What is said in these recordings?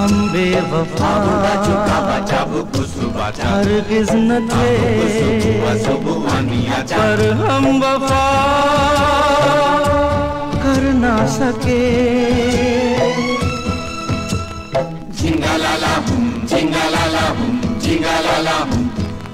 हम बेवफा हरगिज़ न थे, पर हम वफा कर ना सके। झिंगा लाला हुम, झिंगा लाला हुम, झिंगा लाला हुम।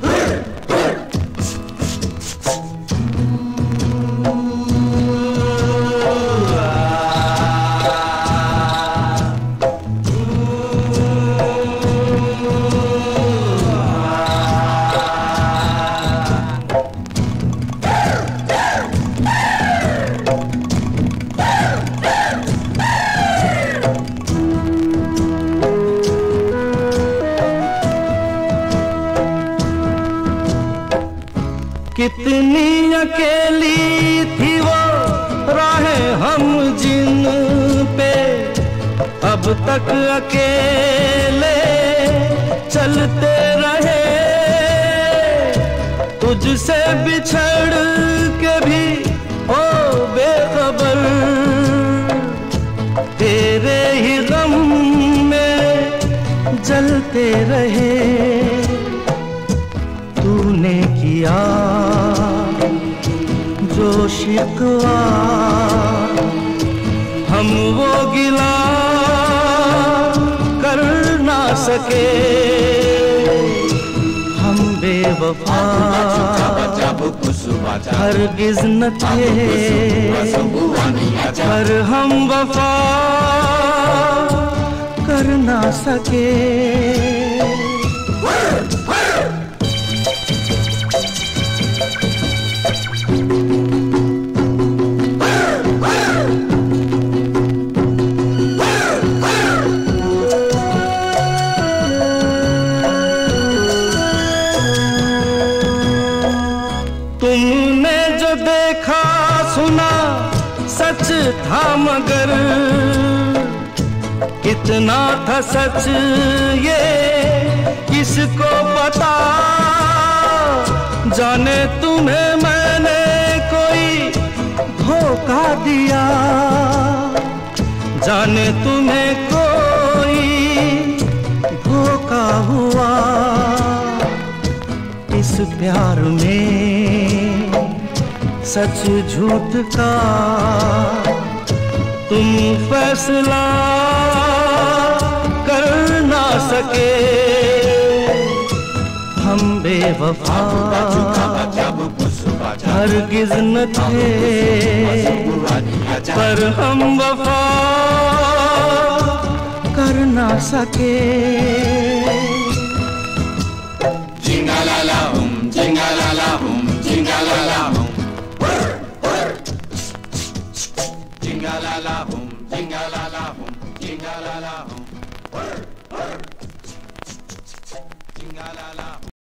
कितनी अकेली थी वो राहें हम जिन पे अब तक अकेले चलते रहे। तुझसे बिछड़ के भी ओ बेखबर, तेरे ही गम में जलते रहे। तूने किया जो शिकवा, हम वो गिला कर ना सके। हम बेवफा हरगिज़ न थे, पर हम वफा कर ना सके। तुमने जो देखा सुना सच था, मगर कितना था सच ये किसको पता। जाने तुम्हें मैंने कोई धोखा दिया, जाने तुम्हें कोई धोखा हुआ। इस प्यार में सच झूठ का तुम फैसला कर ना सके। हम बेवफा हरगिज़ न थे, पर हम वफा कर ना सके। झिंगा लाला हुम, झिंगा लाला हुम, झिंगा लाला हुम। झिंगा लाला हुम, झिंगा लाला हुम, झिंगा लाला हुम। झिंगा लाला